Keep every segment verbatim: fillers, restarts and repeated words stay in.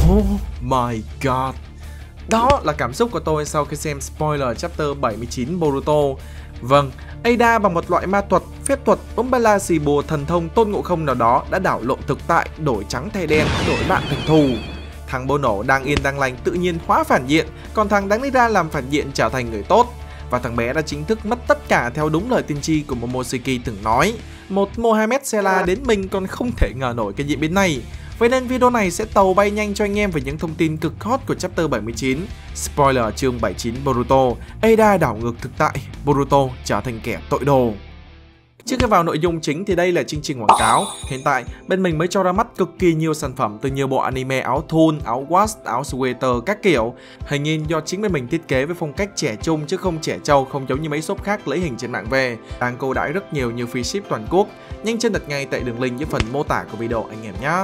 Oh my god. Đó là cảm xúc của tôi sau khi xem spoiler chapter bảy mươi chín Boruto. Vâng, Ada bằng một loại ma thuật, phép thuật, Umbella xì bùa thần thông Tôn Ngộ Không nào đó đã đảo lộn thực tại, đổi trắng thay đen, đổi bạn thành thù. Thằng Bono đang yên đang lành tự nhiên hóa phản diện, còn thằng đáng lý ra làm phản diện trở thành người tốt. Và thằng bé đã chính thức mất tất cả theo đúng lời tiên tri của Momoshiki từng nói. Một Mohamed Sela đến mình còn không thể ngờ nổi cái diễn biến này. Vậy nên video này sẽ tàu bay nhanh cho anh em về những thông tin cực hot của chapter bảy mươi chín. Spoiler chương bảy mươi chín Boruto, Ada đảo ngược thực tại, Boruto trở thành kẻ tội đồ. Trước khi vào nội dung chính thì đây là chương trình quảng cáo. Hiện tại bên mình mới cho ra mắt cực kỳ nhiều sản phẩm từ nhiều bộ anime áo thun, áo wash, áo sweater các kiểu. Hình như do chính bên mình thiết kế với phong cách trẻ trung chứ không trẻ trâu, không giống như mấy shop khác lấy hình trên mạng về. Đang cô đãi rất nhiều như free ship toàn quốc. Nhanh chân đặt ngay tại đường link dưới phần mô tả của video anh em nhé.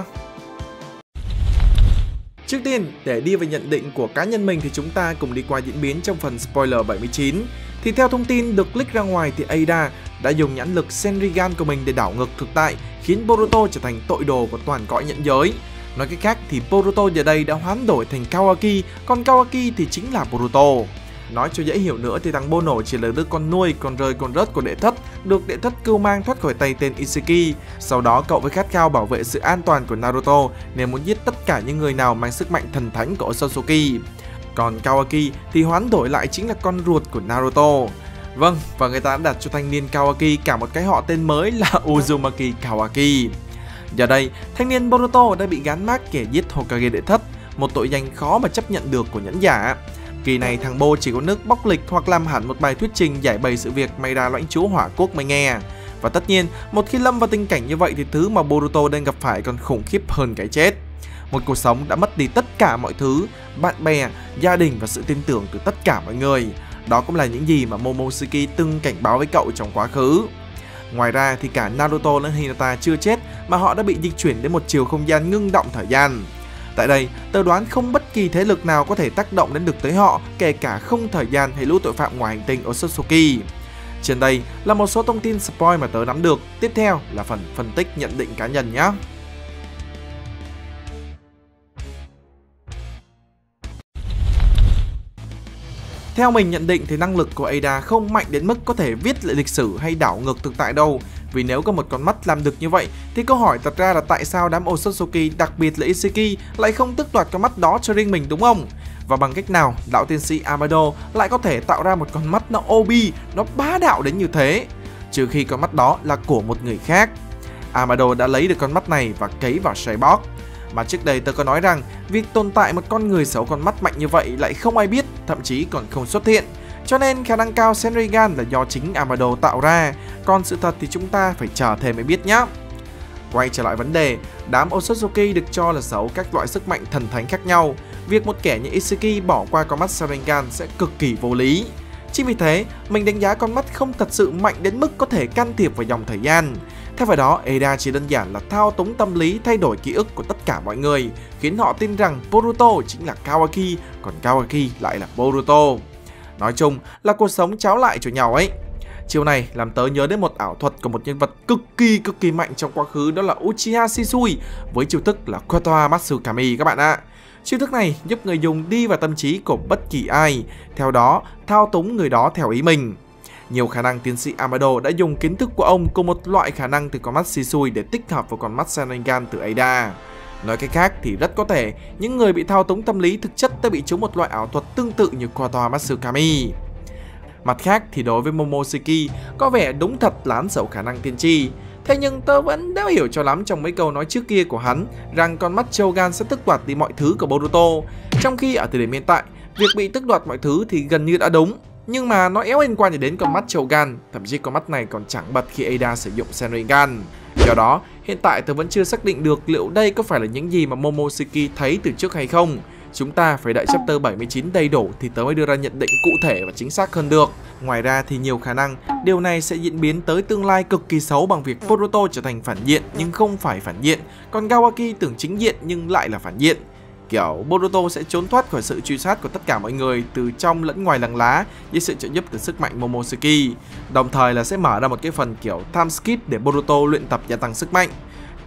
Trước tiên, để đi vào nhận định của cá nhân mình thì chúng ta cùng đi qua diễn biến trong phần spoiler bảy mươi chín. Thì theo thông tin được click ra ngoài thì Ada đã dùng nhãn lực Senrigan của mình để đảo ngược thực tại, khiến Boruto trở thành tội đồ của toàn cõi nhận giới. Nói cách khác thì Boruto giờ đây đã hoán đổi thành Kawaki, còn Kawaki thì chính là Boruto. Nói cho dễ hiểu nữa thì thằng Bono chỉ là đứa con nuôi, con rơi con rớt của đệ thất, được đệ thất cưu mang thoát khỏi tay tên Isiki. Sau đó cậu với khát khao bảo vệ sự an toàn của Naruto nên muốn giết tất cả những người nào mang sức mạnh thần thánh của Otsutsuki. Còn Kawaki thì hoán đổi lại chính là con ruột của Naruto. Vâng, và người ta đã đặt cho thanh niên Kawaki cả một cái họ tên mới là Uzumaki Kawaki. Giờ đây, thanh niên Boruto đã bị gán mác kẻ giết Hokage đệ thất, một tội danh khó mà chấp nhận được của nhẫn giả. Kỳ này thằng Bo chỉ có nước bóc lịch hoặc làm hẳn một bài thuyết trình giải bày sự việc may ra lãnh chúa hỏa quốc mới nghe. Và tất nhiên, một khi lâm vào tình cảnh như vậy thì thứ mà Boruto đang gặp phải còn khủng khiếp hơn cái chết. Một cuộc sống đã mất đi tất cả mọi thứ, bạn bè, gia đình và sự tin tưởng từ tất cả mọi người. Đó cũng là những gì mà Momoshiki từng cảnh báo với cậu trong quá khứ. Ngoài ra thì cả Naruto lẫn Hinata chưa chết mà họ đã bị dịch chuyển đến một chiều không gian ngưng động thời gian. Tại đây, tớ đoán không bất kỳ thế lực nào có thể tác động đến được tới họ, kể cả không thời gian hay lũ tội phạm ngoài hành tinh Otsutsuki. Trên đây là một số thông tin spoil mà tớ nắm được, tiếp theo là phần phân tích nhận định cá nhân nhé. Theo mình nhận định thì năng lực của Ada không mạnh đến mức có thể viết lại lịch sử hay đảo ngược thực tại đâu. Vì nếu có một con mắt làm được như vậy thì câu hỏi đặt ra là tại sao đám Otsutsuki, đặc biệt là Isiki, lại không tước đoạt con mắt đó cho riêng mình đúng không? Và bằng cách nào lão tiến sĩ Amado lại có thể tạo ra một con mắt nó ô bê, nó bá đạo đến như thế? Trừ khi con mắt đó là của một người khác. Amado đã lấy được con mắt này và cấy vào Cyborg. Mà trước đây tôi có nói rằng việc tồn tại một con người xấu con mắt mạnh như vậy lại không ai biết, thậm chí còn không xuất hiện. Cho nên khả năng cao Senrigan là do chính Amado tạo ra, còn sự thật thì chúng ta phải chờ thêm mới biết nhé. Quay trở lại vấn đề, đám Otsutsuki được cho là giấu các loại sức mạnh thần thánh khác nhau. Việc một kẻ như Isiki bỏ qua con mắt Senrigan sẽ cực kỳ vô lý. Chính vì thế, mình đánh giá con mắt không thật sự mạnh đến mức có thể can thiệp vào dòng thời gian. Thay vào đó, Ada chỉ đơn giản là thao túng tâm lý, thay đổi ký ức của tất cả mọi người, khiến họ tin rằng Boruto chính là Kawaki, còn Kawaki lại là Boruto. Nói chung là cuộc sống cháo lại cho nhau ấy. Chiều này làm tớ nhớ đến một ảo thuật của một nhân vật cực kỳ cực kỳ mạnh trong quá khứ, đó là Uchiha Shisui với chiêu thức là Kotoa Matsukami các bạn ạ. Chiêu thức này giúp người dùng đi vào tâm trí của bất kỳ ai, theo đó thao túng người đó theo ý mình. Nhiều khả năng tiến sĩ Amado đã dùng kiến thức của ông cùng một loại khả năng từ con mắt Shisui để tích hợp vào con mắt Senrigan từ Ada. Nói cách khác thì rất có thể những người bị thao túng tâm lý thực chất đã bị trúng một loại ảo thuật tương tự như Kotoa Matsukami. Mặt khác thì đối với Momoshiki có vẻ đúng thật là hắn giấu khả năng tiên tri. Thế nhưng tớ vẫn đã hiểu cho lắm trong mấy câu nói trước kia của hắn rằng con mắt Chogan sẽ tước đoạt đi mọi thứ của Boruto. Trong khi ở thời điểm hiện tại, việc bị tước đoạt mọi thứ thì gần như đã đúng. Nhưng mà nó éo liên quan gì đến con mắt Chogan, thậm chí con mắt này còn chẳng bật khi Ada sử dụng Senrigan. Do đó, hiện tại tôi vẫn chưa xác định được liệu đây có phải là những gì mà Momoshiki thấy từ trước hay không. Chúng ta phải đợi chapter bảy mươi chín đầy đủ thì tớ mới đưa ra nhận định cụ thể và chính xác hơn được. Ngoài ra thì nhiều khả năng điều này sẽ diễn biến tới tương lai cực kỳ xấu bằng việc Boruto trở thành phản diện nhưng không phải phản diện, còn Kawaki tưởng chính diện nhưng lại là phản diện. Kiểu Boruto sẽ trốn thoát khỏi sự truy sát của tất cả mọi người từ trong lẫn ngoài làng lá với sự trợ giúp từ sức mạnh Momoshiki. Đồng thời là sẽ mở ra một cái phần kiểu time skip để Boruto luyện tập gia tăng sức mạnh.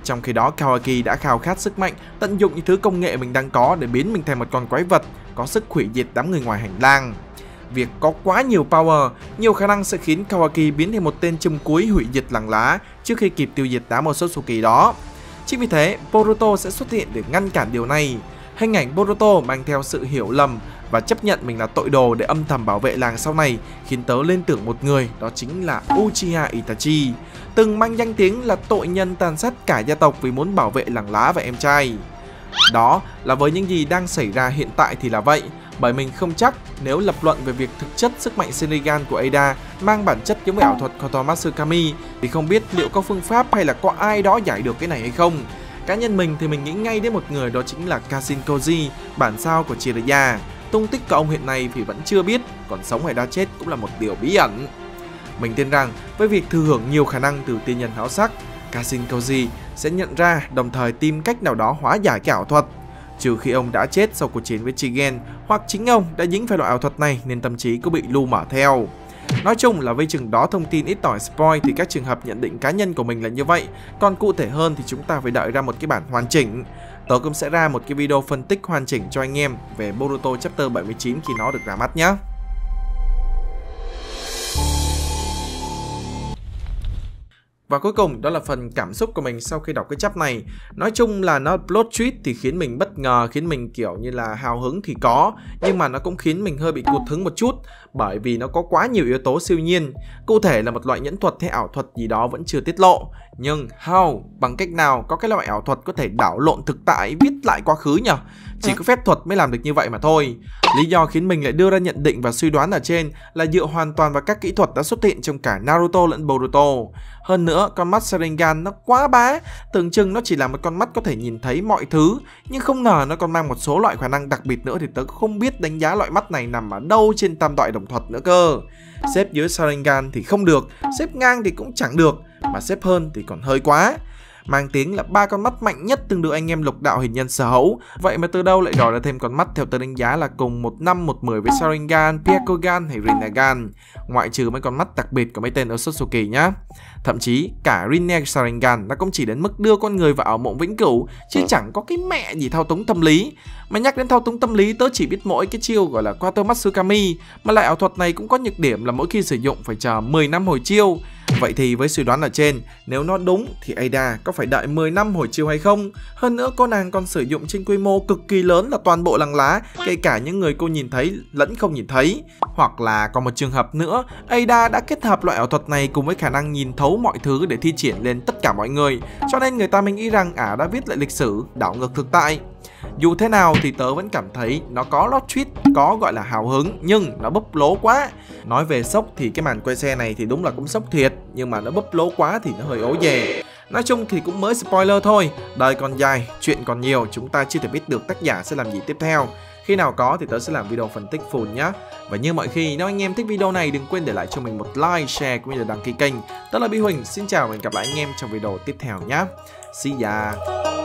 Trong khi đó Kawaki đã khao khát sức mạnh, tận dụng những thứ công nghệ mình đang có để biến mình thành một con quái vật có sức hủy diệt đám người ngoài hành lang. Việc có quá nhiều power, nhiều khả năng sẽ khiến Kawaki biến thành một tên châm cuối hủy diệt làng lá trước khi kịp tiêu diệt đám Otsutsuki đó. Chính vì thế, Boruto sẽ xuất hiện để ngăn cản điều này. Hình ảnh Boruto mang theo sự hiểu lầm và chấp nhận mình là tội đồ để âm thầm bảo vệ làng sau này khiến tớ liên tưởng một người, đó chính là Uchiha Itachi, từng mang danh tiếng là tội nhân tàn sát cả gia tộc vì muốn bảo vệ làng lá và em trai. Đó là với những gì đang xảy ra hiện tại thì là vậy, bởi mình không chắc nếu lập luận về việc thực chất sức mạnh Sharingan của Ada mang bản chất giống với ảo thuật Kotomatsu Kami thì không biết liệu có phương pháp hay là có ai đó giải được cái này hay không. Cá nhân mình thì mình nghĩ ngay đến một người, đó chính là Kashin Koji, bản sao của Jiraiya. Tung tích của ông hiện nay thì vẫn chưa biết, còn sống hay đã chết cũng là một điều bí ẩn. Mình tin rằng với việc thừa hưởng nhiều khả năng từ tiên nhân háo sắc, Kashin Koji sẽ nhận ra đồng thời tìm cách nào đó hóa giải cái ảo thuật. Trừ khi ông đã chết sau cuộc chiến với Jigen, hoặc chính ông đã dính phải loại ảo thuật này nên tâm trí cũng bị lu mờ theo. Nói chung là với chừng đó thông tin ít ỏi spoil thì các trường hợp nhận định cá nhân của mình là như vậy. Còn cụ thể hơn thì chúng ta phải đợi ra một cái bản hoàn chỉnh. Tớ cũng sẽ ra một cái video phân tích hoàn chỉnh cho anh em về Boruto chapter bảy mươi chín khi nó được ra mắt nhé. Và cuối cùng đó là phần cảm xúc của mình sau khi đọc cái chap này. Nói chung là nó plot twist thì khiến mình bất ngờ, khiến mình kiểu như là hào hứng thì có, nhưng mà nó cũng khiến mình hơi bị cụt hứng một chút, bởi vì nó có quá nhiều yếu tố siêu nhiên. Cụ thể là một loại nhẫn thuật hay ảo thuật gì đó vẫn chưa tiết lộ. Nhưng how, bằng cách nào có cái loại ảo thuật có thể đảo lộn thực tại, viết lại quá khứ nhỉ? Chỉ có phép thuật mới làm được như vậy mà thôi. Lý do khiến mình lại đưa ra nhận định và suy đoán ở trên là dựa hoàn toàn vào các kỹ thuật đã xuất hiện trong cả Naruto lẫn Boruto. Hơn nữa, con mắt Sharingan nó quá bá, tưởng chừng nó chỉ là một con mắt có thể nhìn thấy mọi thứ, nhưng không ngờ nó còn mang một số loại khả năng đặc biệt nữa thì tớ không biết đánh giá loại mắt này nằm ở đâu trên tam đại đồng thuật nữa cơ. Xếp dưới Sharingan thì không được, xếp ngang thì cũng chẳng được, mà xếp hơn thì còn hơi quá. Mang tiếng là ba con mắt mạnh nhất từng được anh em lục đạo hình nhân sở hữu. Vậy mà từ đâu lại đòi ra thêm con mắt theo tớ đánh giá là cùng một năm một mười với Sharingan, Byakugan hay Rinnegan, ngoại trừ mấy con mắt đặc biệt của mấy tên Otsutsuki nhá. Thậm chí cả Rinne Sharingan nó cũng chỉ đến mức đưa con người vào ảo mộng vĩnh cửu, chứ chẳng có cái mẹ gì thao túng tâm lý. Mà nhắc đến thao túng tâm lý, tớ chỉ biết mỗi cái chiêu gọi là Kotomatsu Kami, mà lại ảo thuật này cũng có nhược điểm là mỗi khi sử dụng phải chờ mười năm hồi chiêu. Vậy thì với suy đoán ở trên, nếu nó đúng thì Ada có phải đợi mười năm hồi chiêu hay không? Hơn nữa cô nàng còn sử dụng trên quy mô cực kỳ lớn là toàn bộ làng lá, kể cả những người cô nhìn thấy lẫn không nhìn thấy. Hoặc là còn một trường hợp nữa, Ada đã kết hợp loại ảo thuật này cùng với khả năng nhìn thấu mọi thứ để thi triển lên tất cả mọi người, cho nên người ta mình nghĩ rằng ả đã viết lại lịch sử, đảo ngược thực tại. Dù thế nào thì tớ vẫn cảm thấy nó có plot twist, có gọi là hào hứng, nhưng nó bấp lố quá. Nói về sốc thì cái màn quay xe này thì đúng là cũng sốc thiệt, nhưng mà nó bấp lố quá thì nó hơi ố về. Nói chung thì cũng mới spoiler thôi, đời còn dài, chuyện còn nhiều, chúng ta chưa thể biết được tác giả sẽ làm gì tiếp theo. Khi nào có thì tớ sẽ làm video phân tích full nhá. Và như mọi khi, nếu anh em thích video này đừng quên để lại cho mình một like, share cũng như là đăng ký kênh. Tớ là Bi Huỳnh, xin chào và hẹn gặp lại anh em trong video tiếp theo nhá. See ya.